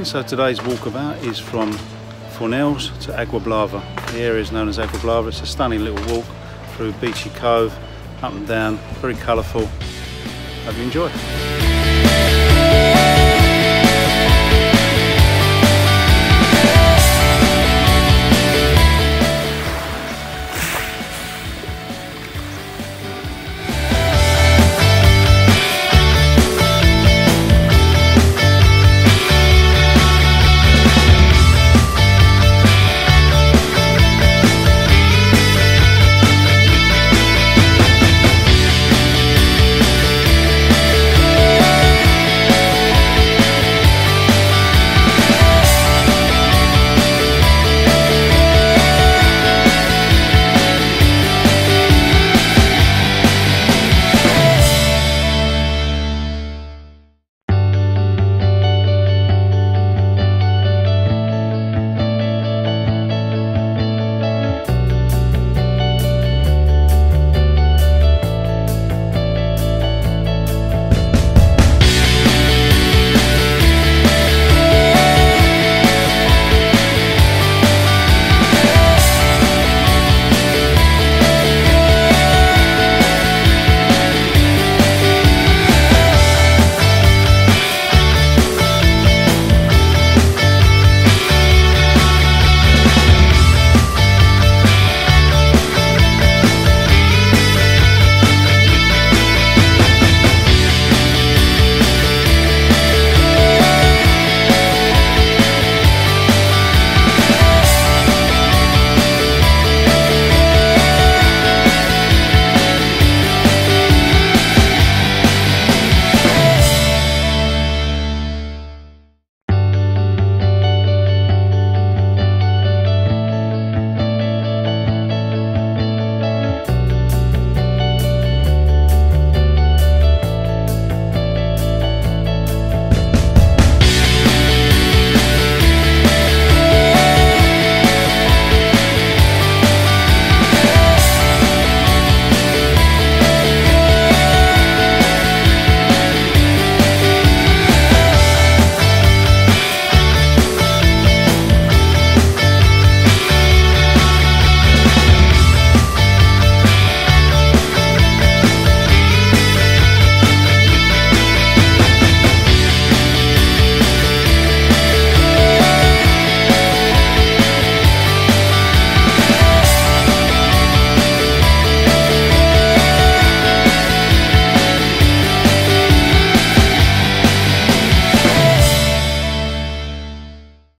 morning. So today's walkabout is from Fornells to Agua Blava. The area is known as Agua Blava. It's a stunning little walk through Beachy Cove, up and down, very colourful. Hope you enjoy.